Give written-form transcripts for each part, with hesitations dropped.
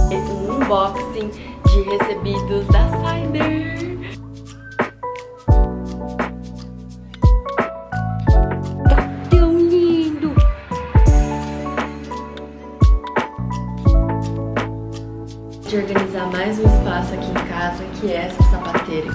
Um unboxing de recebidos da Cider. Tá tão lindo! De organizar mais um espaço aqui em casa, que é essa sapateira.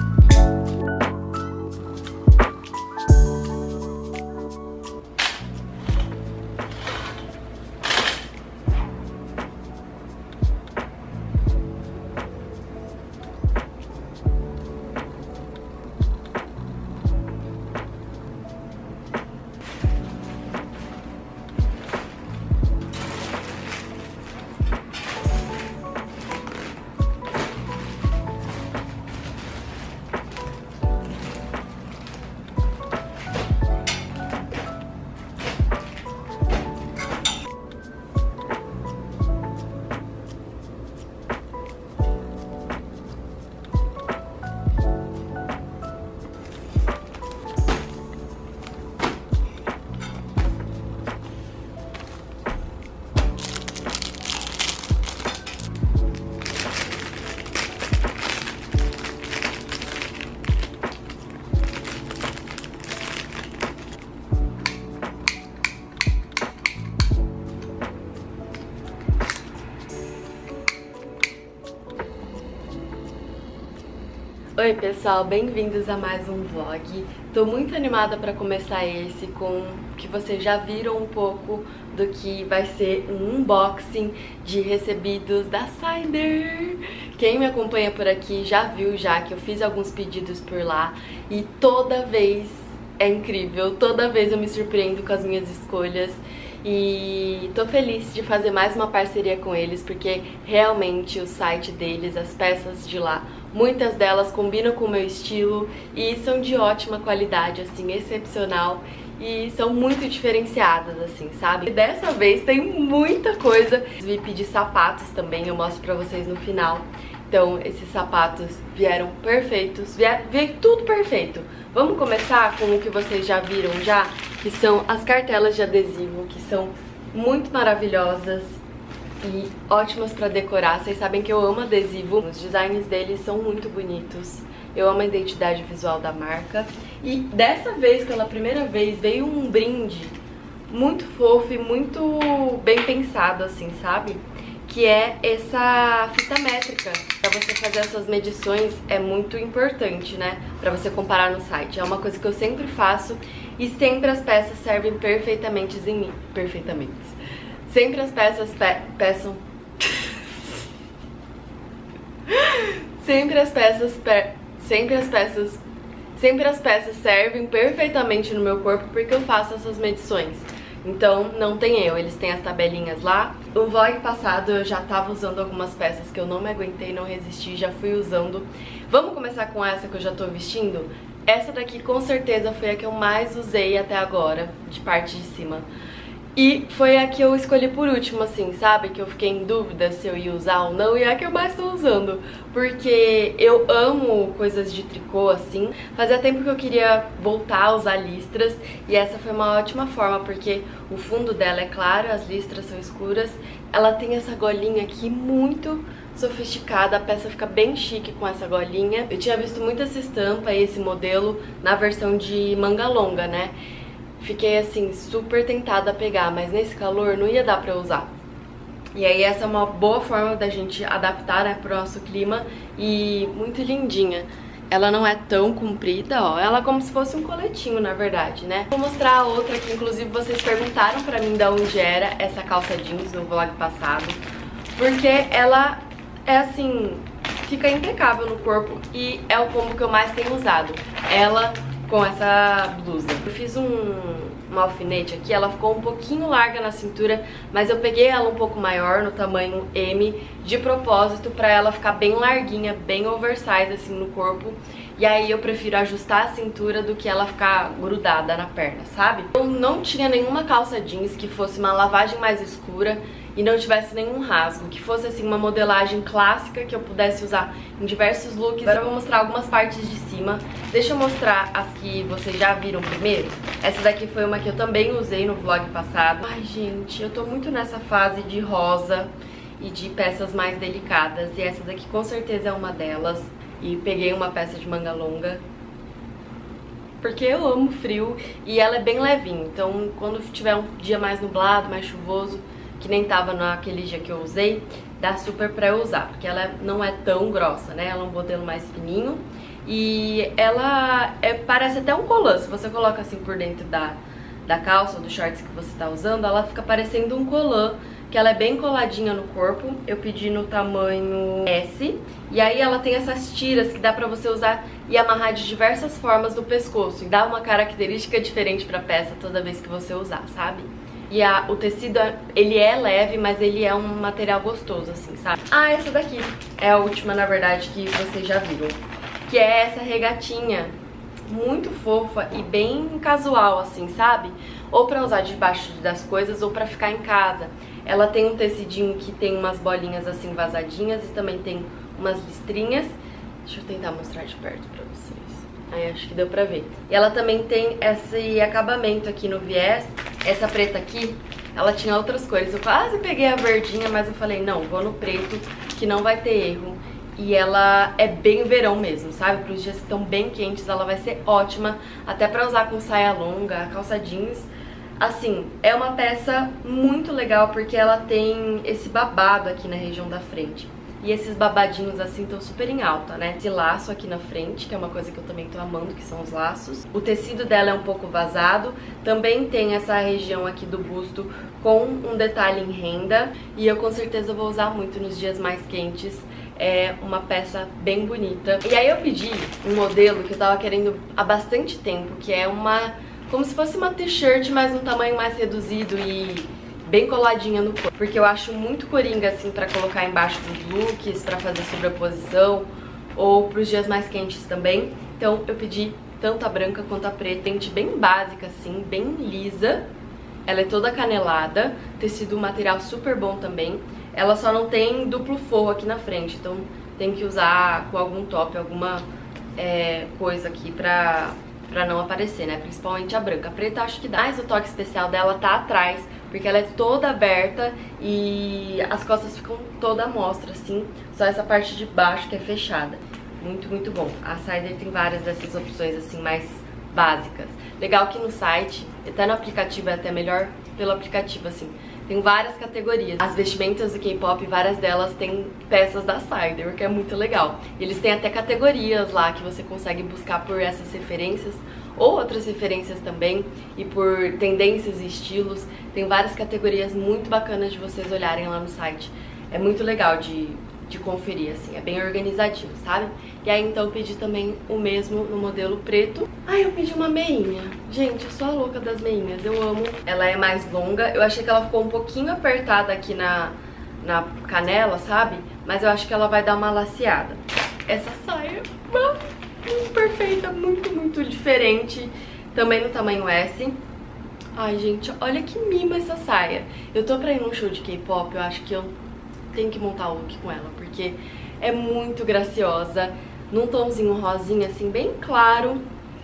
Oi pessoal, bem-vindos a mais um vlog. Tô muito animada para começar esse com que vocês já viram um pouco do que vai ser um unboxing de recebidos da Cider. Quem me acompanha por aqui já viu que eu fiz alguns pedidos por lá e toda vez é incrível, toda vez eu me surpreendo com as minhas escolhas. E tô feliz de fazer mais uma parceria com eles, porque realmente o site deles, as peças de lá, muitas delas combinam com o meu estilo e são de ótima qualidade, assim, excepcional, e são muito diferenciadas, assim, sabe? E dessa vez tem muita coisa. Vi pedir sapatos também, eu mostro pra vocês no final. Então, esses sapatos vieram perfeitos, veio tudo perfeito. Vamos começar com o que vocês já viram que são as cartelas de adesivo, que são muito maravilhosas e ótimas pra decorar. Vocês sabem que eu amo adesivo, os designs deles são muito bonitos. Eu amo a identidade visual da marca. E dessa vez, pela primeira vez, veio um brinde muito fofo e muito bem pensado, assim, sabe? Que é essa fita métrica. Pra você fazer as suas medições é muito importante, né? Pra você comparar no site. É uma coisa que eu sempre faço e sempre as peças servem perfeitamente em mim. Perfeitamente. Sempre as peças peçam... Sempre as peças servem perfeitamente no meu corpo porque eu faço essas medições. Então não tem erro, eles têm as tabelinhas lá. No vlog passado eu já tava usando algumas peças que eu não me aguentei, não resisti, já fui usando. Vamos começar com essa que eu já tô vestindo? Essa daqui com certeza foi a que eu mais usei até agora, de parte de cima. E foi a que eu escolhi por último, assim, sabe? Que eu fiquei em dúvida se eu ia usar ou não, e é a que eu mais tô usando. Porque eu amo coisas de tricô, assim. Fazia tempo que eu queria voltar a usar listras, e essa foi uma ótima forma, porque o fundo dela é claro, as listras são escuras. Ela tem essa golinha aqui muito sofisticada, a peça fica bem chique com essa golinha. Eu tinha visto muito essa estampa e esse modelo na versão de manga longa, né? Fiquei assim, super tentada a pegar, mas nesse calor não ia dar pra usar. E aí essa é uma boa forma da gente adaptar, né, pro nosso clima, e muito lindinha. Ela não é tão comprida, ó, ela é como se fosse um coletinho, na verdade, né? Vou mostrar a outra que inclusive vocês perguntaram pra mim de onde era essa calça jeans no vlog passado. Porque ela é assim, fica impecável no corpo e é o combo que eu mais tenho usado. Ela com essa blusa. Eu fiz um alfinete aqui, ela ficou um pouquinho larga na cintura, mas eu peguei ela um pouco maior, no tamanho M, de propósito, pra ela ficar bem larguinha, bem oversize assim no corpo. E aí eu prefiro ajustar a cintura do que ela ficar grudada na perna, sabe? Eu não tinha nenhuma calça jeans que fosse uma lavagem mais escura e não tivesse nenhum rasgo, que fosse assim uma modelagem clássica que eu pudesse usar em diversos looks. Agora eu vou mostrar algumas partes de cima. Deixa eu mostrar as que vocês já viram primeiro. Essa daqui foi uma que eu também usei no vlog passado. Ai gente, eu tô muito nessa fase de rosa e de peças mais delicadas. E essa daqui com certeza é uma delas. E peguei uma peça de manga longa, porque eu amo frio e ela é bem levinha. Então quando tiver um dia mais nublado, mais chuvoso, que nem tava naquele dia que eu usei, dá super pra eu usar, porque ela não é tão grossa, né? Ela é um modelo mais fininho e ela parece até um colã. Se você coloca assim por dentro da calça ou do shorts que você tá usando, ela fica parecendo um colã, que ela é bem coladinha no corpo. Eu pedi no tamanho S, e aí ela tem essas tiras que dá pra você usar e amarrar de diversas formas no pescoço, e dá uma característica diferente pra peça toda vez que você usar, sabe? E o tecido, ele é leve, mas ele é um material gostoso, assim, sabe? Ah, essa daqui é a última, na verdade, que vocês já viram, que é essa regatinha muito fofa e bem casual, assim, sabe? Ou pra usar debaixo das coisas ou pra ficar em casa. Ela tem um tecidinho que tem umas bolinhas assim vazadinhas e também tem umas listrinhas. Deixa eu tentar mostrar de perto pra vocês. Aí acho que deu pra ver. E ela também tem esse acabamento aqui no viés. Essa preta aqui, ela tinha outras cores. Eu quase peguei a verdinha, mas eu falei, não, vou no preto, que não vai ter erro. E ela é bem verão mesmo, sabe? Para os dias que estão bem quentes, ela vai ser ótima. Até pra usar com saia longa, calça jeans. Assim, é uma peça muito legal porque ela tem esse babado aqui na região da frente. E esses babadinhos assim estão super em alta, né? Esse laço aqui na frente, que é uma coisa que eu também tô amando, que são os laços. O tecido dela é um pouco vazado. Também tem essa região aqui do busto com um detalhe em renda. E eu com certeza vou usar muito nos dias mais quentes. É uma peça bem bonita. E aí eu pedi um modelo que eu tava querendo há bastante tempo, que é como se fosse uma t-shirt, mas um tamanho mais reduzido e bem coladinha no corpo. Porque eu acho muito coringa, assim, pra colocar embaixo dos looks, pra fazer sobreposição, ou pros dias mais quentes também. Então eu pedi tanto a branca quanto a preta, bem básica, assim, bem lisa. Ela é toda canelada, tecido material super bom também. Ela só não tem duplo forro aqui na frente, então tem que usar com algum top, alguma coisa aqui pra não aparecer, né? Principalmente a branca. A preta acho que dá, mas o toque especial dela tá atrás, porque ela é toda aberta e as costas ficam toda à mostra, assim. Só essa parte de baixo que é fechada. Muito, muito bom. A Cider tem várias dessas opções, assim, mais básicas. Legal que no site, até no aplicativo, é até melhor pelo aplicativo, assim. Tem várias categorias. As vestimentas do K-pop, várias delas têm peças da Cider, o que é muito legal. Eles têm até categorias lá que você consegue buscar por essas referências ou outras referências também, e por tendências e estilos. Tem várias categorias muito bacanas de vocês olharem lá no site. É muito legal de conferir, assim, é bem organizadinho, sabe? E aí então eu pedi também o mesmo no modelo preto. Eu pedi uma meinha. Gente, eu sou a louca das meinhas, eu amo. Ela é mais longa, eu achei que ela ficou um pouquinho apertada aqui na canela, sabe? Mas eu acho que ela vai dar uma laceada. Essa saia, muito perfeita, muito, muito diferente. Também no tamanho S. Ai, gente, olha que mima essa saia. Eu tô pra ir num show de K-pop, eu acho que eu tenho que montar o look com ela, porque é muito graciosa, num tomzinho rosinha, assim, bem claro.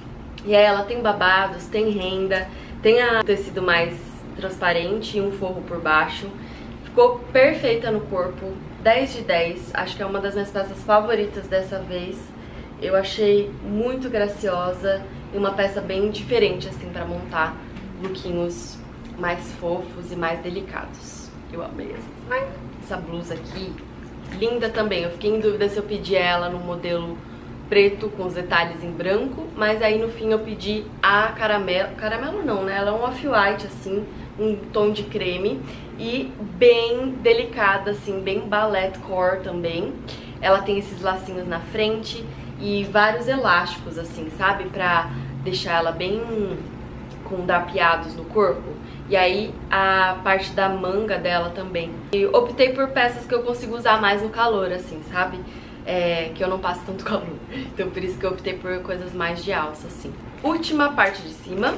E aí ela tem babados, tem renda, tem o tecido mais transparente e um forro por baixo. Ficou perfeita no corpo, 10 de 10, acho que é uma das minhas peças favoritas dessa vez. Eu achei muito graciosa e uma peça bem diferente, assim, pra montar lookinhos mais fofos e mais delicados. Eu amei essa blusa aqui, linda também. Eu fiquei em dúvida se eu pedi ela no modelo preto com os detalhes em branco, mas aí no fim eu pedi a caramelo não, né? Ela é um off-white, assim, um tom de creme e bem delicada, assim, bem ballet core também. Ela tem esses lacinhos na frente e vários elásticos, assim, sabe? Pra deixar ela bem com drapeados no corpo. E aí a parte da manga dela também. E optei por peças que eu consigo usar mais no calor, assim, sabe? Que eu não passo tanto calor. Então por isso que eu optei por coisas mais de alça, assim. Última parte de cima.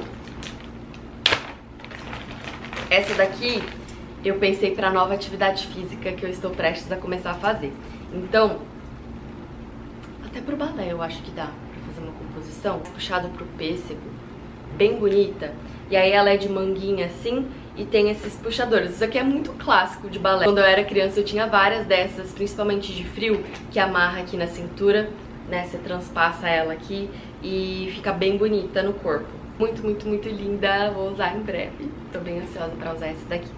Essa daqui eu pensei pra nova atividade física que eu estou prestes a começar a fazer. Então, até pro balé eu acho que dá pra fazer uma composição. Puxado pro pêssego, bem bonita. E aí ela é de manguinha assim, e tem esses puxadores. Isso aqui é muito clássico de balé. Quando eu era criança eu tinha várias dessas, principalmente de frio, que amarra aqui na cintura, né? Você transpassa ela aqui e fica bem bonita no corpo. Muito, muito, muito linda. Vou usar em breve. Tô bem ansiosa pra usar essa daqui.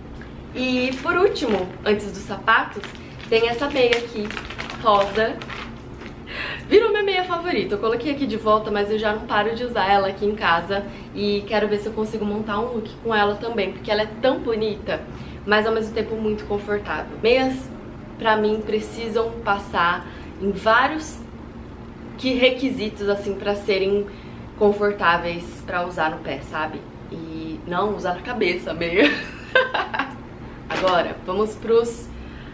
E por último, antes dos sapatos, tem essa meia aqui, rosa. Virou minha meia favorita. Eu coloquei aqui de volta, mas eu já não paro de usar ela aqui em casa. E quero ver se eu consigo montar um look com ela também, porque ela é tão bonita, mas ao mesmo tempo muito confortável. Meias, pra mim, precisam passar em vários requisitos, assim, pra serem confortáveis pra usar no pé, sabe? E não usar na cabeça a meia. Agora, vamos pros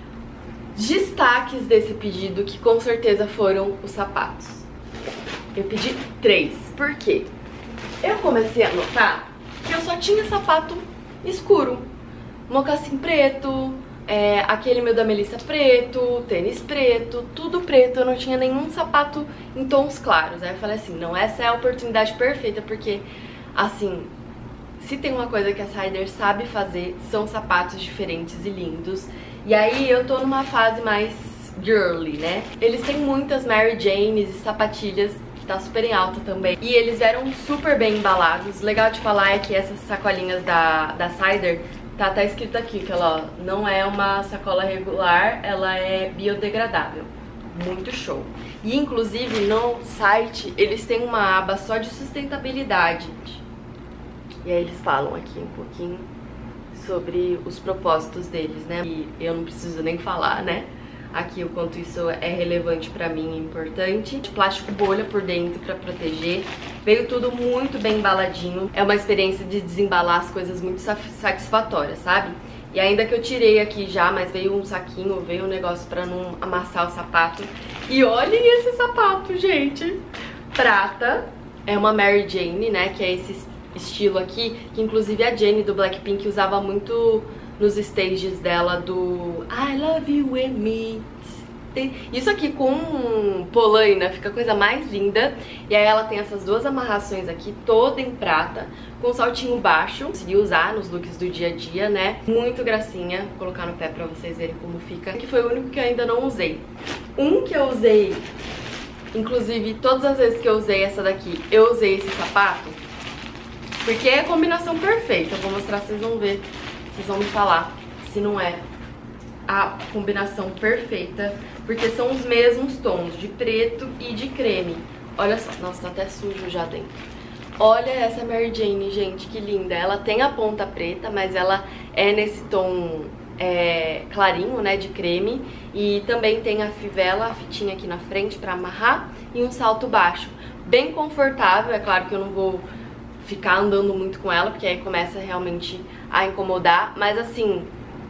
destaques desse pedido, que com certeza foram os sapatos. Eu pedi 3, por quê? Eu comecei a notar que eu só tinha sapato escuro, mocassim preto, aquele meu da Melissa preto, tênis preto, tudo preto. Eu não tinha nenhum sapato em tons claros. Aí eu falei assim, não, essa é a oportunidade perfeita, porque assim, se tem uma coisa que a Cider sabe fazer, são sapatos diferentes e lindos. E aí eu tô numa fase mais girly, né? Eles têm muitas Mary Janes e sapatilhas, que tá super em alta também. E eles eram super bem embalados. O legal de falar é que essas sacolinhas da Cider, tá escrito aqui que ela não é uma sacola regular, ela é biodegradável. Muito show. E inclusive no site eles têm uma aba só de sustentabilidade. E aí eles falam aqui um pouquinho sobre os propósitos deles, né? E eu não preciso nem falar, né? Aqui o quanto isso é relevante pra mim e importante. Plástico bolha por dentro pra proteger. Veio tudo muito bem embaladinho. É uma experiência de desembalar as coisas muito satisfatória, sabe? E ainda que eu tirei aqui já, mas veio um saquinho, veio um negócio pra não amassar o sapato. E olhem esse sapato, gente! Prata. É uma Mary Jane, né? Que é esse estilo aqui, que inclusive a Jennie do Blackpink usava muito nos stages dela do I Love You and Me. Isso aqui com polaina fica a coisa mais linda. E aí ela tem essas duas amarrações aqui, toda em prata, com saltinho baixo. Consegui usar nos looks do dia a dia, né? Muito gracinha. Vou colocar no pé pra vocês verem como fica. Que foi o único que eu ainda não usei. Um que eu usei, inclusive todas as vezes que eu usei essa daqui, eu usei esse sapato, porque é a combinação perfeita. Eu vou mostrar, vocês vão ver, vocês vão me falar se não é a combinação perfeita, porque são os mesmos tons de preto e de creme. Olha só, nossa, tá até sujo já dentro. Olha essa Mary Jane, gente, que linda. Ela tem a ponta preta, mas ela é nesse tom clarinho, né, de creme. E também tem a fivela, a fitinha aqui na frente pra amarrar, e um salto baixo. Bem confortável, é claro que eu não vou ficar andando muito com ela, porque aí começa realmente a incomodar, mas assim,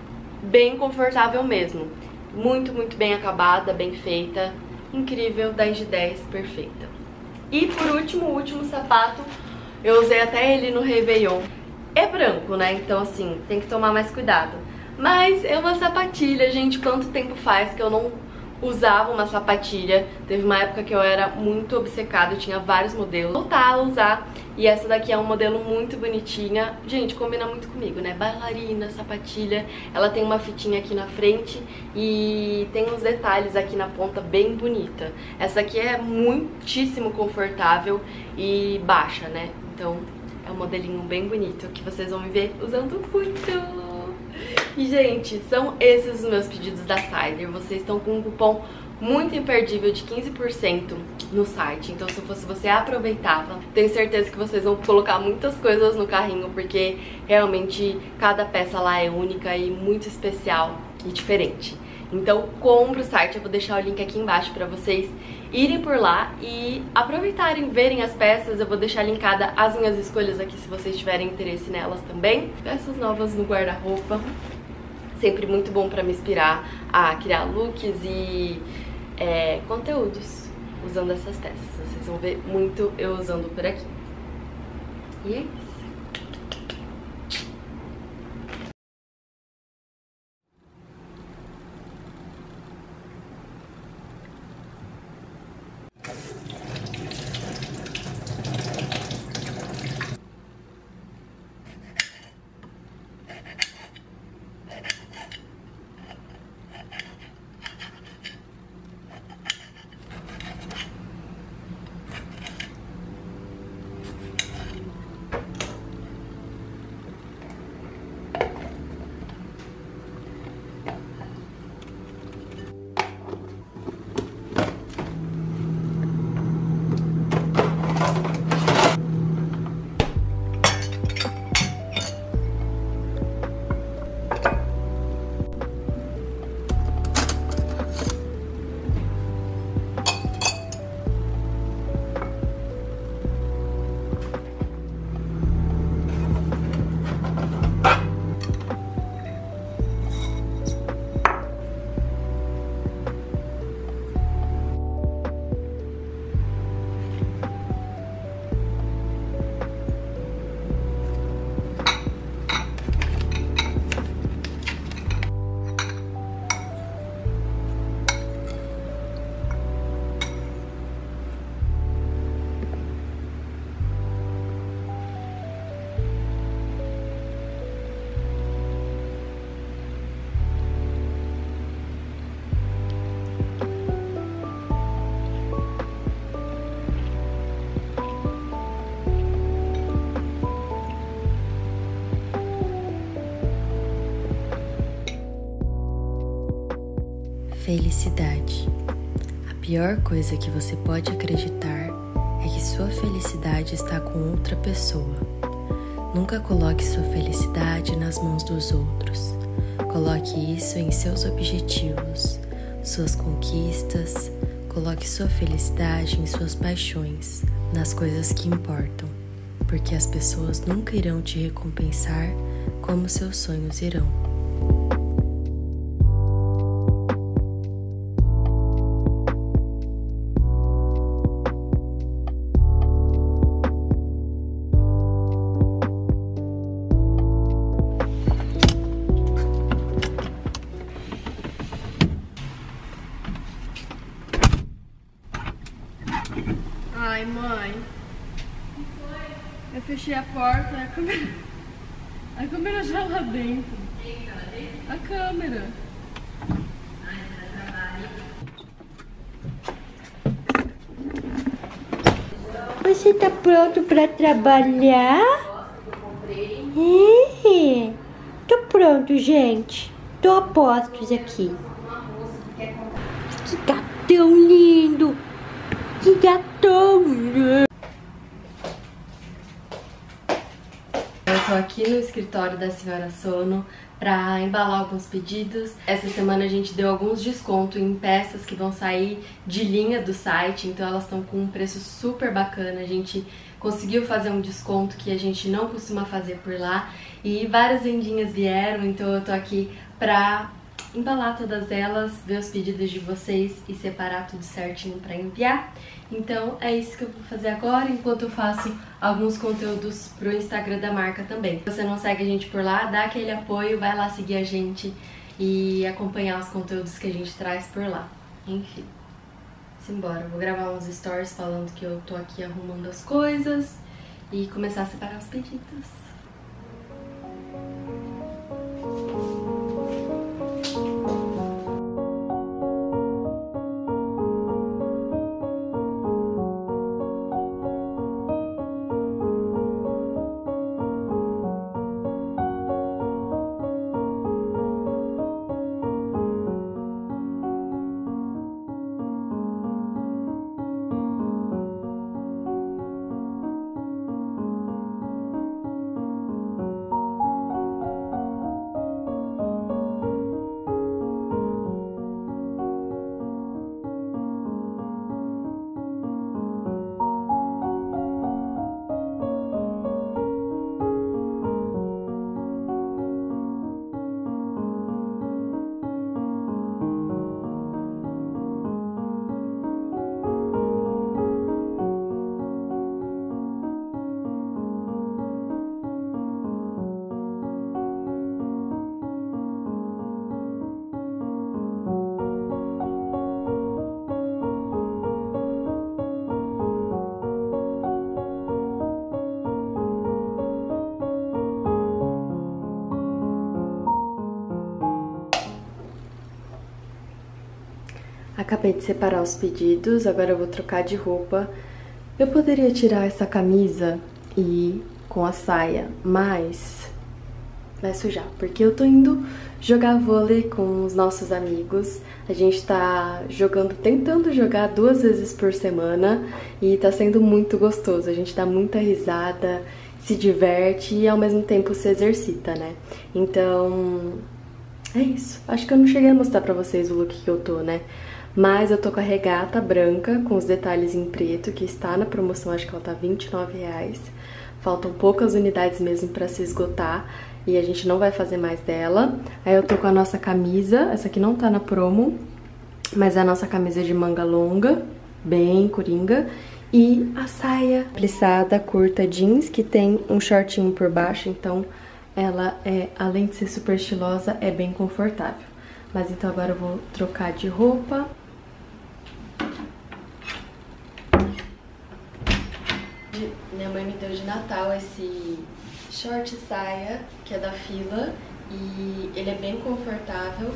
bem confortável mesmo. Muito, muito bem acabada, bem feita, incrível, 10 de 10, perfeita. E por último, o último sapato, eu usei até ele no Réveillon. É branco, né, então assim, tem que tomar mais cuidado. Mas é uma sapatilha, gente, quanto tempo faz que eu não usava uma sapatilha. Teve uma época que eu era muito obcecada, eu tinha vários modelos. Voltar a usar, e essa daqui é um modelo muito bonitinha. Gente, combina muito comigo, né? Bailarina, sapatilha. Ela tem uma fitinha aqui na frente e tem uns detalhes aqui na ponta bem bonita. Essa daqui é muitíssimo confortável e baixa, né? Então é um modelinho bem bonito que vocês vão me ver usando muito. E, gente, são esses os meus pedidos da Cider. Vocês estão com um cupom muito imperdível de 15% no site. Então, se eu fosse você, aproveitava. Tenho certeza que vocês vão colocar muitas coisas no carrinho, porque realmente cada peça lá é única e muito especial e diferente. Então, compre o site. Eu vou deixar o link aqui embaixo pra vocês irem por lá e aproveitarem, verem as peças. Eu vou deixar linkada as minhas escolhas aqui, se vocês tiverem interesse nelas também. Peças novas no guarda-roupa. Sempre muito bom pra me inspirar a criar looks e conteúdos usando essas peças. Vocês vão ver muito eu usando por aqui. E é isso. Felicidade. A pior coisa que você pode acreditar é que sua felicidade está com outra pessoa. Nunca coloque sua felicidade nas mãos dos outros. Coloque isso em seus objetivos, suas conquistas. Coloque sua felicidade em suas paixões, nas coisas que importam, porque as pessoas nunca irão te recompensar como seus sonhos irão. Ai, mãe. Eu fechei a porta e a câmera já lá dentro. Quem tá lá dentro? A câmera. Ai, trabalho. Você tá pronto pra trabalhar? Tô pronto, gente. Tô a postos aqui. Que gatão lindo! Que gatão lindo! Eu tô aqui no escritório da senhora Sono para embalar alguns pedidos. Essa semana a gente deu alguns descontos em peças que vão sair de linha do site, então elas estão com um preço super bacana. A gente conseguiu fazer um desconto que a gente não costuma fazer por lá e várias vendinhas vieram, então eu tô aqui pra embalar todas elas, ver os pedidos de vocês e separar tudo certinho para enviar. Então é isso que eu vou fazer agora, enquanto eu faço alguns conteúdos pro Instagram da marca também. Se você não segue a gente por lá, dá aquele apoio, vai lá seguir a gente e acompanhar os conteúdos que a gente traz por lá. Enfim, simbora. Eu vou gravar uns stories falando que eu tô aqui arrumando as coisas e começar a separar os pedidos. Acabei de separar os pedidos, agora eu vou trocar de roupa. Eu poderia tirar essa camisa e ir com a saia, mas vai sujar, porque eu tô indo jogar vôlei com os nossos amigos. A gente tá jogando, tentando jogar 2 vezes por semana e tá sendo muito gostoso. A gente dá muita risada, se diverte e ao mesmo tempo se exercita, né? Então, é isso. Acho que eu não cheguei a mostrar pra vocês o look que eu tô, né? Mas eu tô com a regata branca, com os detalhes em preto, que está na promoção, acho que ela tá R$29. Faltam poucas unidades mesmo pra se esgotar e a gente não vai fazer mais dela. Aí eu tô com a nossa camisa, essa aqui não tá na promo, mas é a nossa camisa de manga longa, bem coringa. E a saia plissada, curta jeans, que tem um shortinho por baixo, então ela é, além de ser super estilosa, é bem confortável. Mas então agora eu vou trocar de roupa. Minha mãe me deu de Natal esse short saia, que é da Fila, e ele é bem confortável.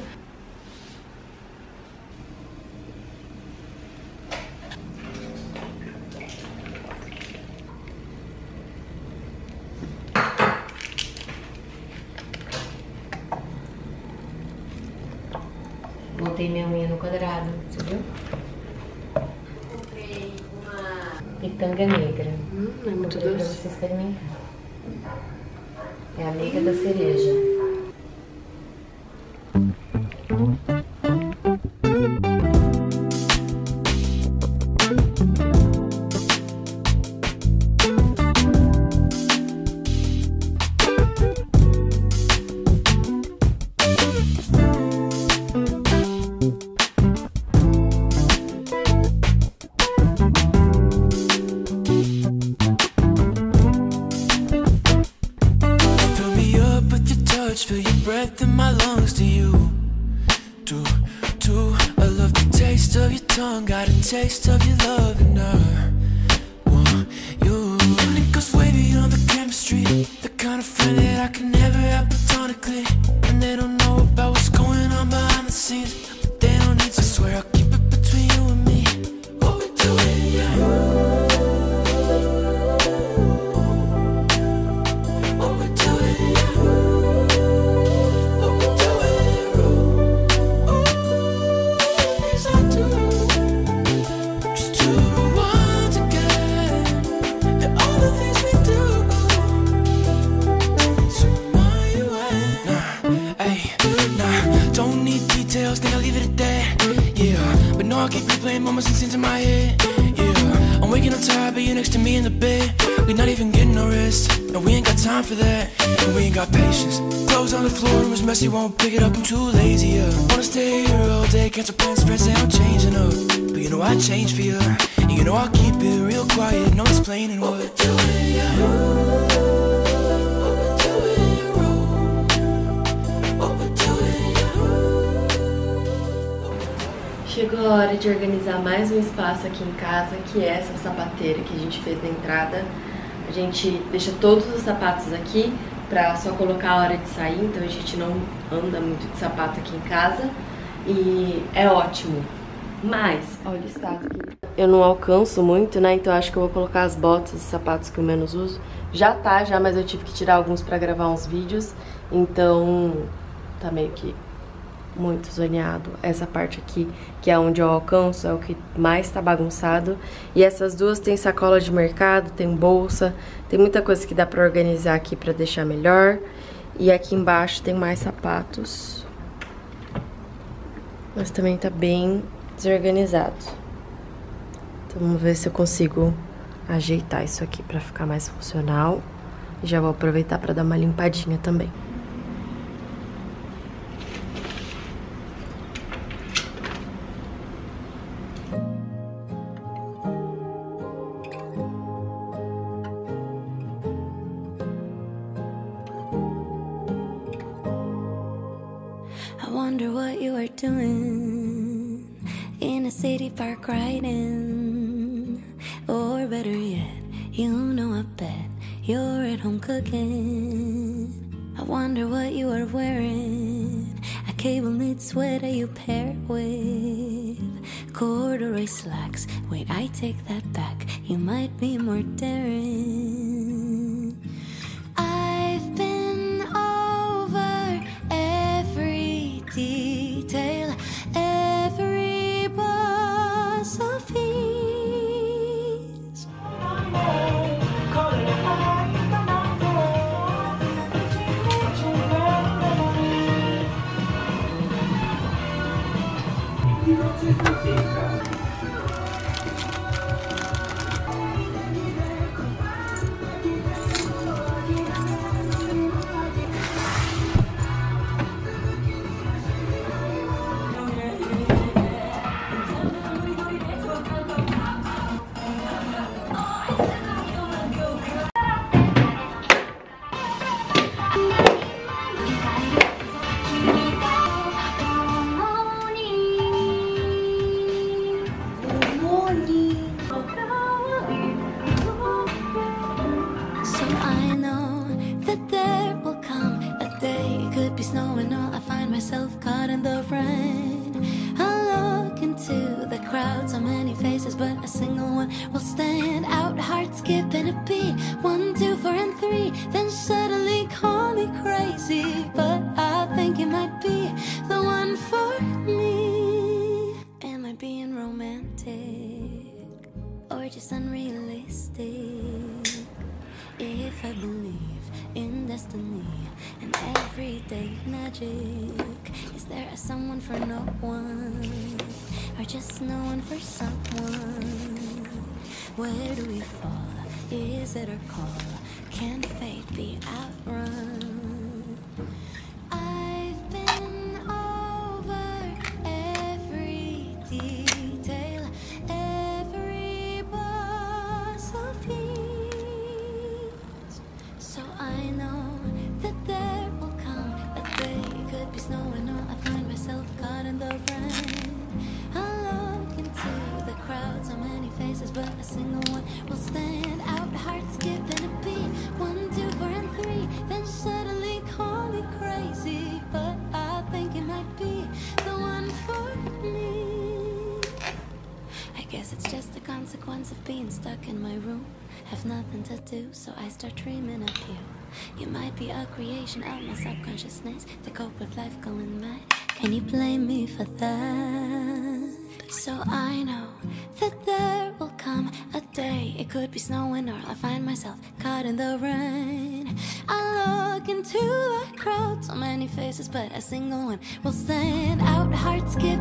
Botei minha unha no quadrado, você viu? Comprei uma pitanga negra. É muito doce. Pra você experimentar. É amiga da cereja. Feel your breath in my lungs, do you? Do I love the taste of your tongue, got a taste of your love, and I want you. And it goes way beyond the chemistry, the kind of friend that I can never have platonically. And they don't know about what's going on behind the scenes, but they don't need to. I swear I'll keep it between you and me. What we're doing, yeah. I'll keep replaying moments and scenes in my head. Yeah, I'm waking up tired, but you're next to me in the bed. We're not even getting no rest. No, we ain't got time for that. And we ain't got patience. Clothes on the floor, room is messy, won't pick it up. I'm too lazy. Yeah, wanna stay here all day, cancel plans, friends say I'm changing up. But you know I change for you. And you know I'll keep it real quiet, no explaining what we're doing. Yeah. Chegou a hora de organizar mais um espaço aqui em casa, que é essa sapateira que a gente fez na entrada. A gente deixa todos os sapatos aqui pra só colocar a hora de sair, então a gente não anda muito de sapato aqui em casa e é ótimo. Mas, olha o estado aqui. Eu não alcanço muito, né, então acho que eu vou colocar as botas e sapatos que eu menos uso. Já tá, mas eu tive que tirar alguns pra gravar uns vídeos, então tá meio que muito zoneado. Essa parte aqui, que é onde eu alcanço, é o que mais tá bagunçado. E essas duas tem sacola de mercado, tem bolsa, tem muita coisa que dá pra organizar aqui pra deixar melhor. E aqui embaixo tem mais sapatos, mas também tá bem desorganizado. Então vamos ver se eu consigo ajeitar isso aqui pra ficar mais funcional. E já vou aproveitar pra dar uma limpadinha também. I wonder what you are doing in a city park riding. Or better yet, you know I bet you're at home cooking. I wonder what you are wearing, a cable knit sweater you pair with corduroy slacks. Wait, I take that back, you might be more daring. I've been over every detail, every bus of ease. So I know that there will come a day, it could be snowing or I find myself caught in the rain. I look into the crowd, so many faces, but a single one will stand out. Heart skipping a beat, 1, 2, 4, and 3. Then suddenly call me crazy, but I think it might be the one for me. just unrealistic. If I believe in destiny and everyday magic, is there a someone for no one, or just no one for someone? Where do we fall? Is it our call? Can fate be outrun? I've been over every detail, every boss of peace. So I know that there will come a day, it could be snowing or I find myself caught in the rain. I look into the crowd, so many faces, but a single one will stand out. Heart skipping a beat, 1, 2, 4, and 3. Then suddenly call me crazy, but I think it might be the one for me. I guess it's just a consequence of being stuck in my room. Have nothing to do, so I start dreaming of you. You might be a creation of my subconsciousness to cope with life going mad. Can you blame me for that? So I know that there will come a day, it could be snowing or I'll find myself caught in the rain. I look into the crowd, so many faces, but a single one will stand out. Heart skip